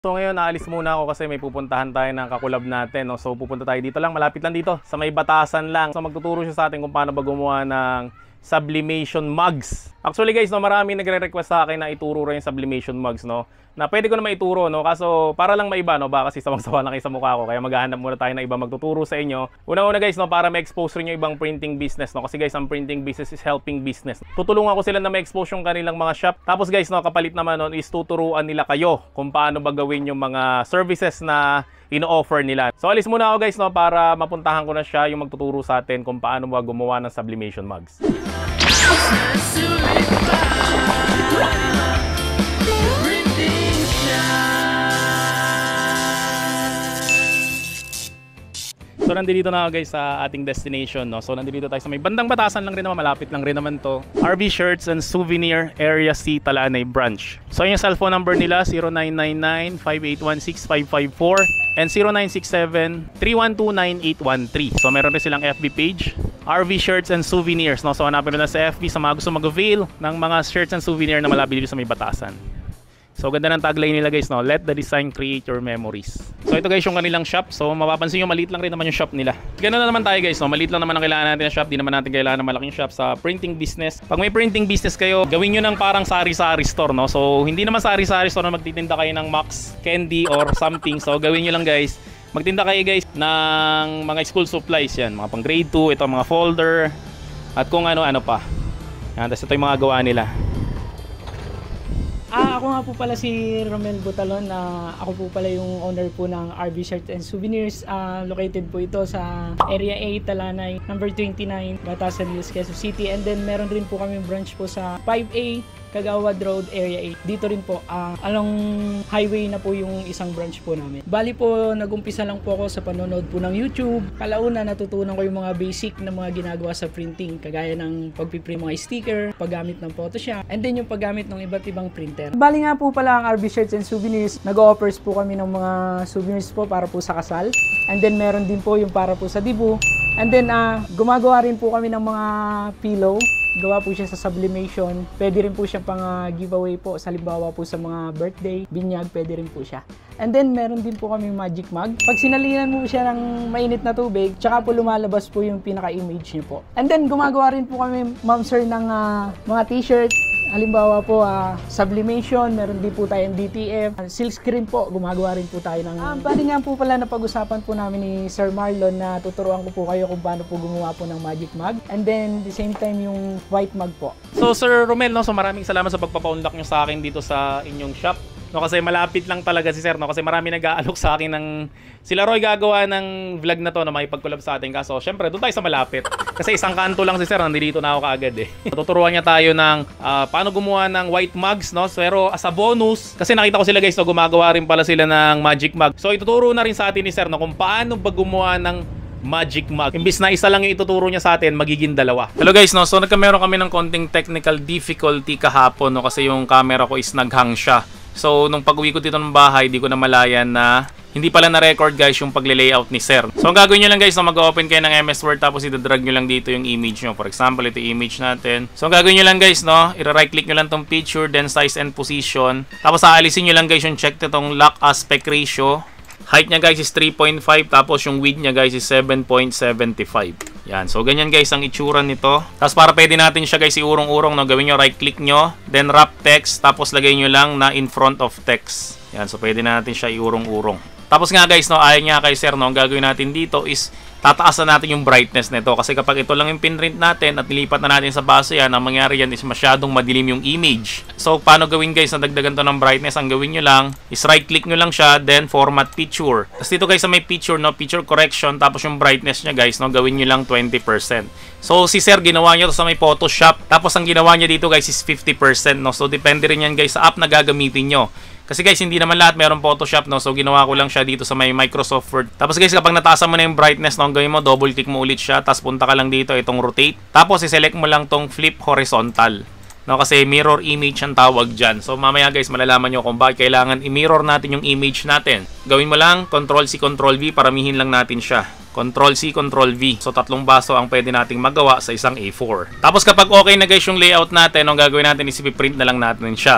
So ngayon naalis muna ako kasi may pupuntahan tayo ng kakulab natin, no? So pupunta tayo dito lang, malapit lang dito, sa may Batasan lang. So magtuturo siya sa atin kung paano ba gumawa ng sublimation mugs. Actually guys, no, marami nagre-request sa akin na ituro rin yung sublimation mugs, no? Na pwede ko naman ituro, no? Kaso para lang maiba, no? Baka kasi sawang-sawa na kayo sa mukha ko, kaya maghahanap muna tayo ng iba magtuturo sa inyo. Una-una guys, no, para ma-expose rin yung ibang printing business, no? Kasi guys, ang printing business is helping business. Tutulungan ko sila na ma-expose yung kanilang mga shop. Tapos guys, no, kapalit naman nun is tuturuan nila kayo kung paano ba gawin yung mga services na ino-offer nila. So alis muna ako guys, no, para mapuntahan ko na siya yung magtuturo sa atin kung paano ba gumawa ng sublimation mugs. So nandito na ako guys sa ating destination, no? So nandito tayo sa may bandang Batasan lang rin naman, malapit lang rin naman to. RV Shirts and Souvenir Area C Talanay Branch. So yung cellphone number nila 0999-5816-554 and 0967-312-9813. So meron rin silang FB page, RV Shirts and Souvenirs, no? So hanapin nyo na sa FB sa mga gusto mag-avail ng mga shirts and souvenir na malapit dito sa may Batasan. So ganda ng tagline nila guys, no? Let the design create your memories. So ito guys yung kanilang shop. So mapapansin nyo maliit lang rin naman yung shop nila. Ganun na naman tayo guys, no? Maliit lang naman ang kailangan natin na shop. Di naman natin kailangan ng malaking shop sa printing business. Pag may printing business kayo, gawin nyo ng parang sari-sari store, no? So hindi naman sari-sari store na magtitinda kayo ng Max Candy or something. So gawin nyo lang guys, magtinda kayo guys ng mga school supplies yan. Mga pang grade 2, ito mga folder at kung ano-ano pa. Yan, tapos ito yung mga gawa nila. Ako nga po pala si Romel Butalon. Ako po pala yung owner po ng RV Shirts and Souvenirs. Located po ito sa Area A, Talanay, number 29, Batasan Hills, Quezon City. And then meron rin po kami branch po sa 5A, Kagawad Road, Area 8. Dito rin po, along highway na po yung isang branch po namin. Bali po, nag-umpisa lang po ako sa panonood po ng YouTube. Kalauna, natutunan ko yung mga basic na mga ginagawa sa printing. Kagaya ng pagpiprint mga sticker, paggamit ng Photoshop, and then yung paggamit ng iba't ibang printer. Bali nga po pala ang RV Shirts and Souvenirs. Nag-offers po kami ng mga souvenirs po para po sa kasal. And then meron din po yung para po sa dibu. And then gumagawa rin po kami ng mga pillow. Gawa po siya sa sublimation. Pwede rin po siya pang giveaway po. Sa halimbawa po sa mga birthday, binyag, pwede rin po siya. And then meron din po kami magic mug. Pag sinalinan mo siya ng mainit na tubig, tsaka po lumalabas po yung pinaka-image niyo po. And then gumagawa rin po kami, ma'am sir, ng mga t-shirt. Halimbawa po, sublimation, meron din po tayong DTF, silk screen po, gumagawa rin po tayo ng... Bali nga po pala na pag-usapan po namin ni Sir Marlon na tuturuan ko po kayo kung paano po gumawa po ng magic mug. And then, the same time, yung white mug po. So Sir Romel, no, so maraming salamat sa pagpapaunlak nyo sa akin dito sa inyong shop. No, kasi malapit lang talaga si Sir, no, kasi marami nag-aalok sa akin ng sila Roy gagawa ng vlog na to na makipag-collab sa atin. Kaso syempre doon tayo sa malapit. Kasi isang kanto lang si Sir, nandito na ako kaagad eh. Tuturuan niya tayo ng paano gumawa ng white mugs, no? Pero as a bonus, kasi nakita ko sila guys, no, gumagawa rin pala sila ng magic mug. So ituturo na rin sa atin ni Sir, no, kung paano ba gumawa ng magic mug. Imbis na isa lang yung ituturo niya sa atin, magiging dalawa. Hello guys, no? So nagkameron kami ng konting technical difficulty kahapon, no? Kasi yung camera ko is naghang siya. So nung pag-uwi ko dito ng bahay, di ko na malayan na hindi pala na-record guys yung pagle-layout ni Sir. So ang gagawin nyo lang guys, no, mag-open kayo ng MS Word tapos i-drag nyo lang dito yung image nyo. For example, ito yung image natin. So ang gagawin nyo lang guys, no, i-right click nyo lang tong picture, then size and position. Tapos aalisin nyo lang guys yung check itong lock aspect ratio. Height niya guys is 3.5, tapos yung width niya guys is 7.75. Yan, so ganyan guys ang itsura nito. Tapos para pwede natin siya guys iurong-urong, no, gawin nyo right click nyo, then wrap text, tapos lagay nyo lang na in front of text. Yan, so pwede natin siya iurong-urong. Tapos nga guys, no, ayon nga kay Sir, no, ang gagawin natin dito is tataasan natin yung brightness nito. Kasi kapag ito lang yung pinrint natin at nilipat na natin sa baso yan, ang mangyari yan is masyadong madilim yung image. So paano gawin guys na dagdagan to ng brightness? Ang gawin nyo lang is right click nyo lang siya, then format picture. Tapos dito guys sa may picture, no, picture correction, tapos yung brightness nya guys, no, gawin nyo lang 20%. So si Sir ginawa nyo to sa may Photoshop, tapos ang ginawa niya dito guys is 50%, no. So depende rin yan guys sa app na gagamitin nyo. Kasi guys, hindi naman lahat meron Photoshop, no? So ginawa ko lang siya dito sa may Microsoft Word. Tapos guys, kapag nataasan mo na yung brightness, no, ang gawin mo, double click mo ulit siya, tapos punta ka lang dito, itong rotate. Tapos i-select mo lang tong flip horizontal. No, kasi mirror image ang tawag dyan. So mamaya guys, malalaman nyo kung bakit kailangan i-mirror natin yung image natin. Gawin mo lang, Ctrl-C, Ctrl-V, paramihin lang natin siya. Ctrl-C, Ctrl-V. So tatlong baso ang pwede nating magawa sa isang A4. Tapos kapag okay na guys yung layout natin, ang gagawin natin is i-print na lang natin siya.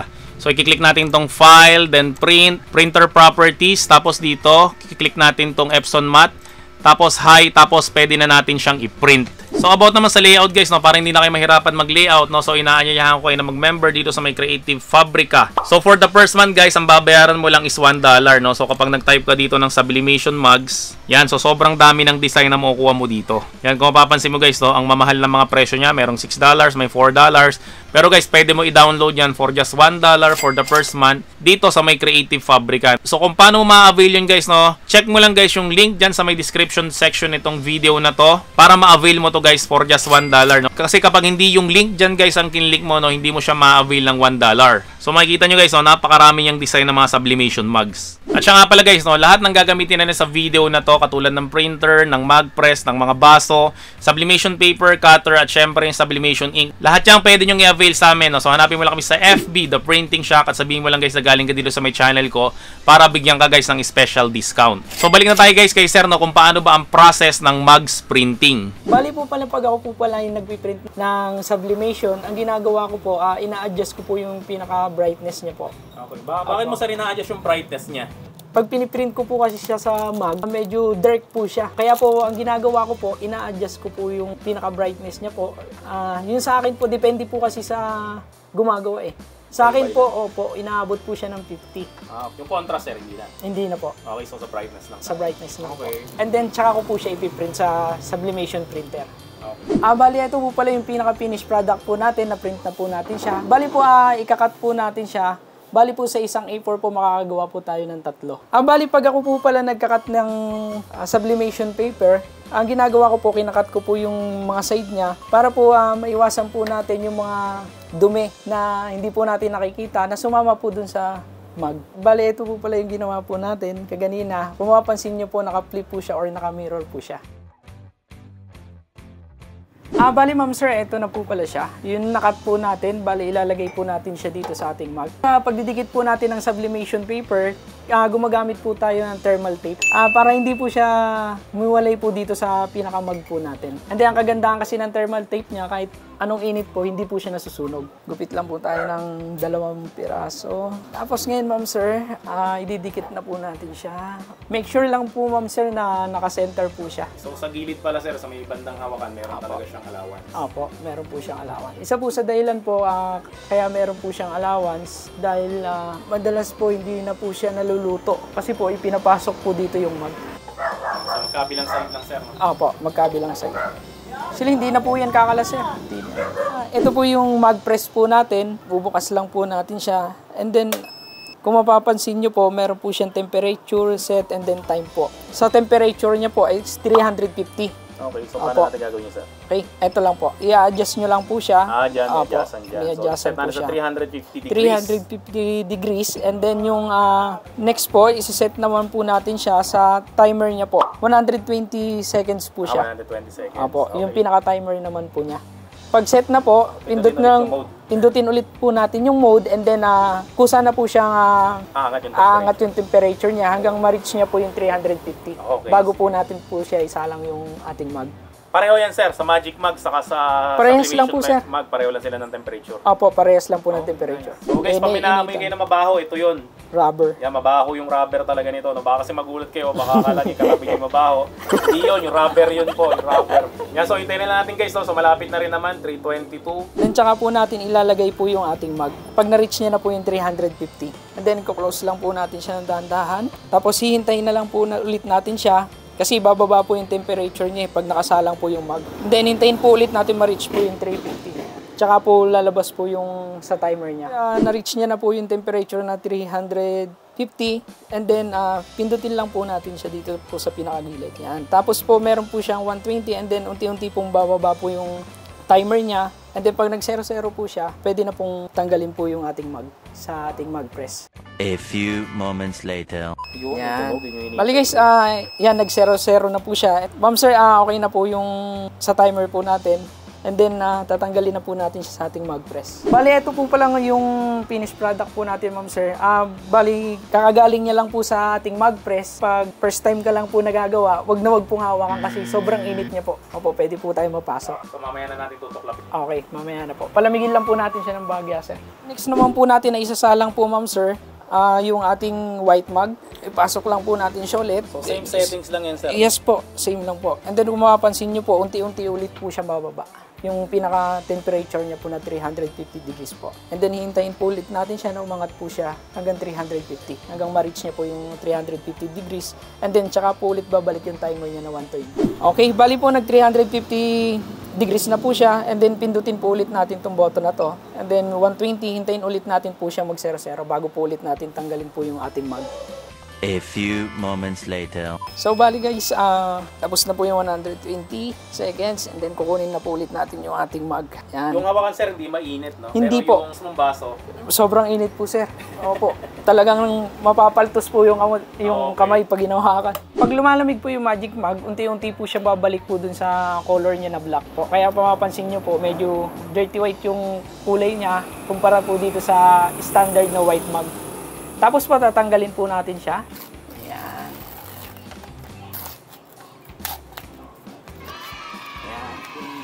So, i-click natin tong file, then print, printer properties, tapos dito, i-click natin tong Epson Matte, tapos high, tapos pwede na natin siyang i-print. So about naman sa layout guys, no, para hindi na kayo mahirapan mag-layout, no, so inaanyayahan ko kayo na mag-member dito sa may Creative Fabrica. So for the first month guys, ang babayaran mo lang is $1, no. So kapag nag-type ka dito ng Sublimation Mugs, yan, so sobrang dami ng design na makukuha mo dito. Yan, kung mapapansin mo guys, no, ang mamahal ng mga presyo niya, merong $6, may $4. Pero guys, pwede mo i-download yan for just $1 for the first month dito sa may Creative Fabrica. So kung paano mo ma-avail yun guys, no, check mo lang guys yung link dyan sa may description section nitong video na to para ma-avail mo to guys for just $1, no. Kasi kapag hindi yung link dyan guys ang kinlink mo, no, hindi mo siya ma-avail ng $1. So makikita nyo guys, no, napakarami yung design ng mga Sublimation Mugs. At siya nga pala guys, no, lahat ng gagamitin na sa video na to, katulad ng printer, ng mug press, ng mga baso, sublimation paper, cutter, at syempre yung sublimation ink, lahat yan pwede nyo i-avail sa amin, no. So hanapin mo lang kami sa FB, The Printing Shack, at sabihin mo lang guys na galing ka dito sa may channel ko para bigyan ka guys ng special discount. So balik na tayo guys kay sir, no, kung paano ba ang process ng mugs printing. Bali po pala pag ako po pala yung nagpiprint ng sublimation, ang ginagawa ko po, ina-adjust ko po yung pinaka-brightness niya po. Okay. Bakit mo sir ina-adjust yung brightness niya? Pag piniprint ko po kasi siya sa mug, medyo dark po siya. Kaya po, ang ginagawa ko po, ina-adjust ko po yung pinaka-brightness niya po. Yun sa akin po, depende po kasi sa gumagawa eh. Sa akin po, opo, inaabot po siya ng 50. Yung contrast sir, hindi na? Hindi na po. Okay, so sa brightness lang. Sa brightness lang okay. po. And then, tsaka ko po siya ipiprint sa sublimation printer. Okay. Bali, ito po pala yung pinaka-finished product po natin, na-print na po natin siya. Bali po, ikakat po natin siya. Bali po sa isang A4 po makakagawa po tayo ng 3. Bali pag ako po pala nagkakat ng sublimation paper, ang ginagawa ko po, kinakat ko po yung mga side niya para po maiwasan po natin yung mga dumi na hindi po natin nakikita na sumama po dun sa mug. Bali ito po pala yung ginawa po natin kaganina. Kung mapapansin nyo po, naka-flip po siya or naka-mirror po siya. Bali ma'am sir, ito na po pala siya. Yung nakat po natin, bali ilalagay po natin siya dito sa ating mug. Pagdidikit po natin ng sublimation paper, gumagamit po tayo ng thermal tape para hindi po siya humiwalay po dito sa pinaka-mug po natin. And then ang kagandahan kasi ng thermal tape niya, kahit anong init po, hindi po siya nasusunog. Gupit lang po tayo ng 2 piraso. Tapos ngayon ma'am sir, ididikit na po natin siya. Make sure lang po ma'am sir na naka-center po siya. So sa gilid pala sir, sa may bandang hawakan, meron talaga siyang allowance. Opo, meron po siyang allowance. Isa po sa dahilan po, kaya meron po siyang allowance dahil madalas po hindi na po siya naluluto. Kasi po ipinapasok po dito yung mug. So magkabilang side lang sir, no? Opo, magkabilang side. Actually, hindi na po yan kakalas sir. Ito po yung mug press po natin. Bubukas lang po natin siya. And then, kung mapapansin nyo po, meron po siyang temperature, set, and then time po. Sa temperature niya po ay 350. Okay, so paano natin gagawin niya sir? Okay, ito lang po. I-adjust nyo lang po siya. Dyan, may adjustan dyan. May adjustan so, po siya. Sa 350 degrees. 350 degrees. And then yung next po, isi-set naman po natin siya sa timer niya po. 120 seconds po siya. 120 seconds. Opo, okay. yung pinaka-timer naman po niya. Pag set na po, pindutin ulit po natin yung mode and then kusa na po siyang aangat yung temperature niya hanggang ma-reach niya po yung 350. Okay. Bago po natin po siya isalang yung ating mug. Pareho yan sir, sa Magic Mug saka sa parehas lang po, sir. Mug, pareho lang sila ng temperature. Opo, parehas lang po ng temperature. So guys, pag minaamoy kayo na mabaho, ito yun. Rubber. Yan, mabaho yung rubber talaga nito. No? Baka kasi magulat kayo, baka kalagin kalabi yung mabaho. Hindi yun, yung rubber yun po, yung rubber. Yan, so hintayin na natin guys, no? So malapit na rin naman, 322. Then tsaka po natin ilalagay po yung ating mug. Pag na-reach niya na po yung 350. And then close lang po natin siya ng dahan-dahan. Tapos hihintayin na lang po ulit natin siya. Kasi bababa po yung temperature niya pag nakasalang po yung mug. Then hintayin po ulit natin ma-reach po yung 350. Tsaka po lalabas po yung sa timer niya. Na-reach niya na po yung temperature na 350 and then pindutin lang po natin siya dito po sa pinakagilid. Yan. Tapos po meron po siyang 120 and then unti-unti pong bababa po yung timer niya. And then pag nag-0-0 po siya, pwede na pong tanggalin po yung ating mug sa ating mug press. A few moments later. Yan. Bali guys, yan nag-0-0 na po siya. Ma'am sir, okay na po yung sa timer po natin. And then, tatanggalin na po natin siya sa ating mag press. Bali, ito po pala yung finished product po natin, ma'am sir. Bali, kakagaling niya lang po sa ating mag press. Pag first time ka lang po nagagawa, wag pong hawakan kasi sobrang init niya po. Opo, pwede po tayo mapasok. So mamaya na natin tutuklapin. Okay, mamaya na po. Palamigin lang po natin siya ng bahagya, sir. Next naman po natin na isasalang po, ma'am sir, yung ating white mug. Ipasok lang po natin siya ulit. So same settings lang yan, sir? Yes po, same lang po. And then kung mapapansin nyo po, unti-unti ulit po siya bababa. Yung pinaka-temperature niya po na 350 degrees po. And then hihintayin po ulit natin siya na umangat po siya hanggang 350. Hanggang ma-reach niya po yung 350 degrees. And then tsaka po ulit babalik yung timer niya na 120. Okay, bali po nag 350 degrees na po siya. And then pindutin po ulit natin tong button na to. And then 120, hintayin ulit natin po siya mag-0-0 bago po ulit natin tanggalin po yung ating mug. A few moments later. So bali guys, tapos na po yung 120 seconds and then kukunin na po ulit natin yung ating mug. Yan. Yung hawakan, sir, hindi mainit, no? Hindi pero po. Yung mong baso, Sobrang init po, sir. Opo. Talagang mapapaltos po yung Okay. kamay pag ginawakan. Pag lumalamig po yung Magic Mug, unti-unti po siya babalik po dun sa color niya na black po. Kaya mapapansin nyo po, medyo dirty white yung kulay niya kumpara po dito sa standard na white mug. Tapos patatanggalin po natin siya. Ayan. Ayan.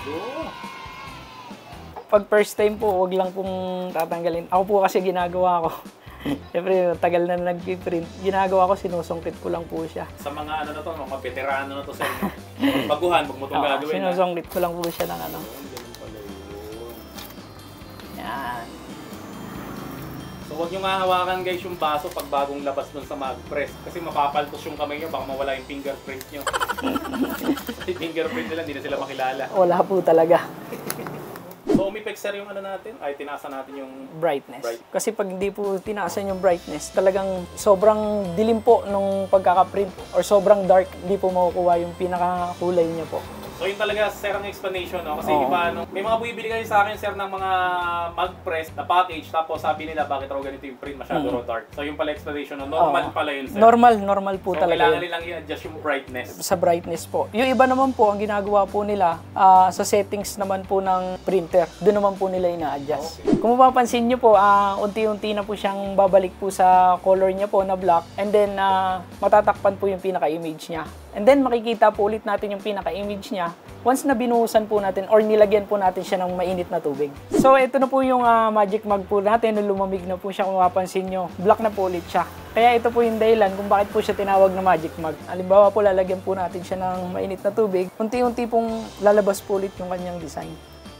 Pag first time po, wag lang pong tatanggalin. Ako po kasi ginagawa ko. Siyempre, tagal na nag-print. Ginagawa ko, sinusungkit ko lang po siya. sa mga ano na to, mga veterano na to, sir. Baguhan, wag mo itong gagawin. Sinusungkit ko lang po siya ng ano. Ganun pala yun. Yan. So huwag nyo nga hawakan, guys, yung baso pag bagong labas dun sa mag-press. Kasi mapapaltos yung kamay nyo, baka mawala yung fingerprint nyo. Kasi fingerprint nila, hindi na sila makilala. Wala po talaga. So umipek, sir, yung ano natin, ay tinasa natin yung Brightness. Bright. Kasi pag hindi po tinaasan yung brightness, talagang sobrang dilim po nung pagkakaprint or sobrang dark, hindi po makukuha yung pinakakulay niya po. So yun talaga, sir, ang explanation, no? Kasi Oo. iba, no? May mga bumibili kayo sa akin, sir, ng mga mag-press na package, tapos sabi nila, bakit raw ganito yung print, masyado raw dark. So yung pala explanation, no? Normal Oo. pala yun, sir. Normal po So talaga kailangan yun. nilang i-adjust yung brightness. Sa brightness po. Yung iba naman po, ang ginagawa po nila sa settings naman po ng printer. Doon naman po nila ina-adjust. Kung mapapansin nyo po, unti-unti na po siyang babalik po sa color niya po na black. And then, matatakpan po yung pinaka-image niya. And then, makikita po ulit natin yung pinaka-image niya once na binuhusan po natin or nilagyan po natin siya ng mainit na tubig. So, ito na po yung Magic Mug po natin. Nung lumamig na po siya, kung mapapansin nyo, black na po ulit siya. Kaya ito po yung dahilan kung bakit po siya tinawag na Magic Mug. Halimbawa po, lalagyan po natin siya ng mainit na tubig. Unti-unti pong lalabas po ulit yung kanyang design.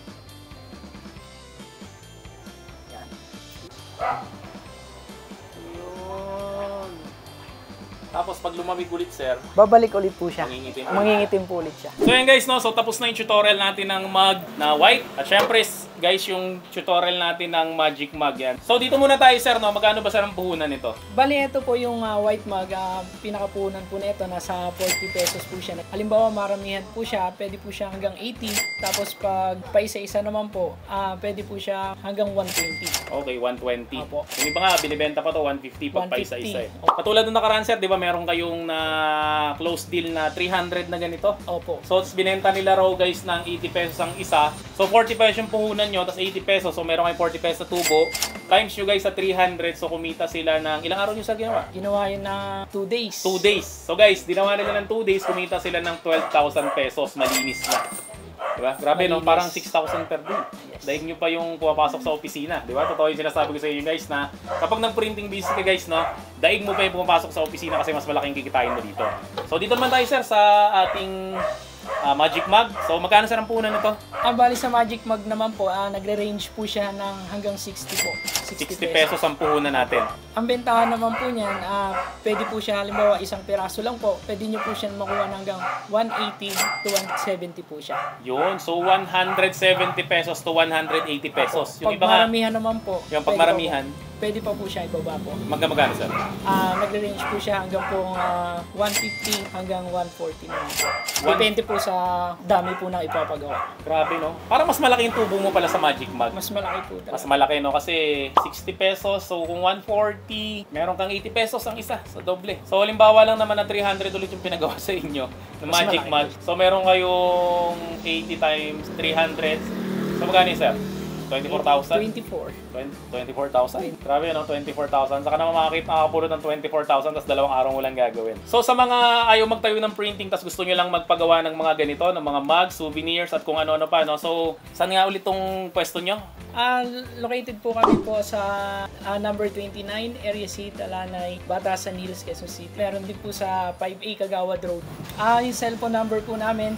Yun. Tapos pag lumamig ulit, sir, Babalik ulit po siya. Mangingitim. Mangingitim po ulit siya. so yan, guys, no? So tapos na yung tutorial natin ng mug na white. At syempre, guys, yung tutorial natin ng Magic Mug yan. So dito muna tayo, sir, no? Magkano ba, sir, ang puhunan nito? Bali, ito po yung white mug. Pinakapunan po na ito, nasa 40 pesos po siya. Halimbawa, maramihan po siya, pwede po siya hanggang 80. Tapos pag paisa-isa naman po, pwede po siya hanggang 120. Okay, 120. Opo. Yung iba nga, binibenta pa to 150 pag 150. paisa-isa eh. Katulad nung nakaraan, sir, di ba meron kayong na close deal na 300 na ganito? Opo. So, binenta nila raw, guys, ng 80 pesos ang isa. So, 40 pesos yung puhunan nyo, tapos 80 pesos. So, meron kayo 40 pesos sa tubo. Times nyo, guys, sa 300. So, kumita sila ng... Ilang araw nyo sa ginawa? Ginawa yun na 2 days. 2 days. So, guys, ginawa nila ng 2 days. Kumita sila ng 12,000 pesos. Malinis na. Diba? Grabe, no? Malinis. Parang 6,000 per day. Daig nyo pa yung pumapasok sa opisina. Diba? Totoo yung sinasabi ko sa inyo, guys, na kapag nag-printing business ka, guys, no? Daig mo pa yung pumapasok sa opisina kasi mas malaking kikitain mo dito. So, dito naman tayo, sir, sa ating Magic Mug. So, magkano, sir, ang puhunan nito? Bali sa Magic Mug naman po, nagre-range po siya ng hanggang 60 po. 60 pesos ang puhunan natin. Ang bentahan naman po niyan, pwede po siya, halimbawa isang piraso lang po, pwede nyo po siya makuha ng hanggang 180 to 170 po siya. Yun. So, 170 pesos to 180 pesos. Yung Pag iba nga, maramihan naman po, yung pag pwede maramihan, po pwede pa po siya ibaba po. Magkano sir? Nagre-range po siya hanggang po 150 hanggang 140 naman po. Depende po sa dami po ng ipapagawa. Grabe no? Parang mas malaki yung tubo mo pala sa Magic Mag. Mas malaki po Mas talaga. malaki no? Kasi 60 pesos. So kung 140, meron kang 80 pesos ang isa. So doble. So halimbawa lang naman na 300 ulit yung pinagawa sa inyo ng Mas Magic malaki Mag. So meron kayong 80 times 300. So magkano yun sir? 24,000? 24,000? Grabe no, 24,000. Saka naman makakapulot ng 24,000 tapos 2 araw mo lang gagawin. So sa mga ayaw magtayo ng printing tapos gusto nyo lang magpagawa ng mga ganito, ng mga mugs, souvenirs at kung ano-ano pa, no? So saan nga ulit tong pwesto nyo? Located po kami po sa number 29, Area C, Talanay, Batasan Hills, Quezon City. Meron din po sa 5A Kagawad Road. Yung cellphone number po namin,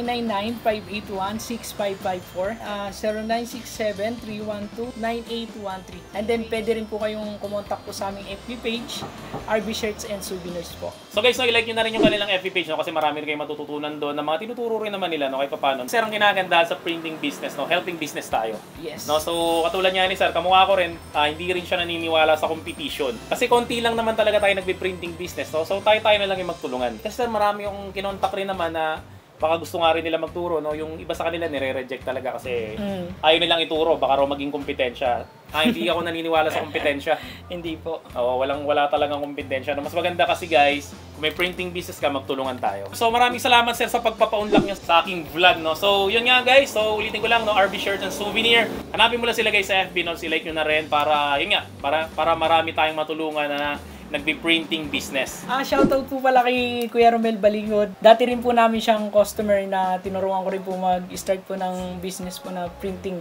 0999-581-6554, 0967-312-9813. And then pwede rin po kayong kumontak po sa aming FB page, RB Shirts and Souvenirs po. So guys, no, i-like nyo na rin yung kanilang FB page, no? Kasi marami rin kayong matututunan doon na mga tinuturo rin naman nila, no? Kahit paano. Sir, ang kinaganda sa printing business, no? Helping business tayo. Yes. No, so katulad niya ni sir, kamukha ko rin, hindi rin siya naniniwala sa competition. Kasi konti lang naman talaga tayo nagbe-printing business, no? So tayo na lang yung magtulungan. Kasi sir, marami yung kinontak rin naman na baka gusto nga rin nila magturo, no? Yung iba sa kanila nire-reject talaga kasi ayaw nilang ituro, baka raw maging kompetensya. Hindi ako naniniwala sa kompetensya. Hindi po. Oo, wala talagang kompetensya. No, mas maganda kasi guys, kung may printing business ka, magtulungan tayo. So maraming salamat sir sa pagpapaunlak niyo sa aking vlog, no. So yun nga guys, so ulitin ko lang, no, RB Shirts and Souvenir. Hanapin mo lang sila guys sa FB, no, si-like nyo na rin para yun nga, para marami tayong matulungan na nagbe-printing business. Shoutout po pala kay Kuya Romel Balingod. Dati rin po namin siyang customer na tinuruan ko rin po mag-start po ng business po na printing.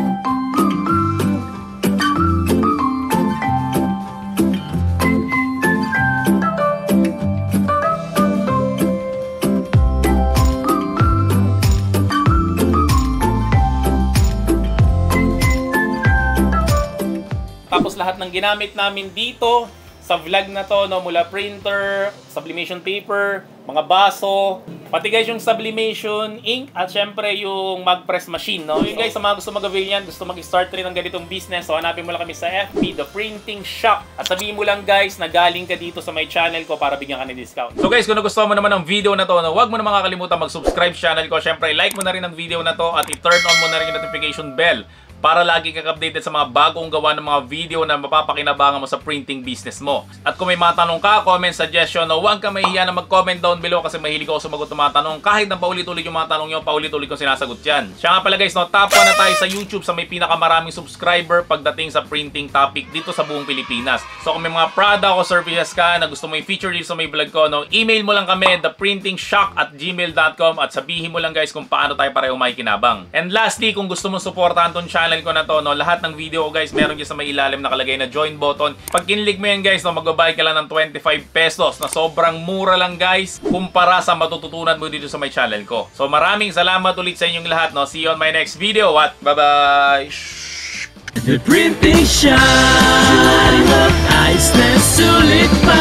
Tapos lahat ng ginamit namin dito sa vlog na to, no, mula printer, sublimation paper, mga baso, pati guys yung sublimation ink at syempre yung mag-press machine, no. Yun guys, sa mga gusto mag-avail yan, gusto mag-start rin ng ganitong business, so hanapin mo lang kami sa FB, The Printing Shop. At sabihin mo lang guys na galing ka dito sa my channel ko para bigyan ka ng discount. So guys, kung nagustuhan mo naman ang video na to, no, huwag mo naman kakalimutan mag-subscribe sa channel ko. Syempre, like mo na rin ang video na to at i-turn on mo na rin yung notification bell para lagi kang updated sa mga bagong gawa ng mga video na mapapakinabangan mo sa printing business mo. At kung may mga tanong ka, comment, suggestion, no, huwag ka mahihiya na mag-comment down below kasi mahilig ako sumagot ng mga tanong. Kahit na paulit-ulit yung mga tanong nyo, paulit-ulit kong sinasagot yan. Siya nga pala guys, no, top 1 na tayo sa YouTube sa may pinakamaraming subscriber pagdating sa printing topic dito sa buong Pilipinas. So kung may mga product o services ka na gusto mo i-feature dito sa may vlog ko, no, email mo lang kami, theprintingshock@gmail.com at sabihin mo lang guys kung paano tayo pareho makikinabang. And lastly, kung gusto mo supportahan tong channel ko na to, no, lahat ng video ko guys, meron dyan sa may ilalim nakalagay na join button. Pag kinlik mo yan guys, no, magbabayad ka lang ng 25 pesos na sobrang mura lang guys kumpara sa matututunan mo dito sa my channel ko. So maraming salamat ulit sa inyong lahat, no. See you on my next video at bye-bye! The Printing Shop, ayos na sulit pa.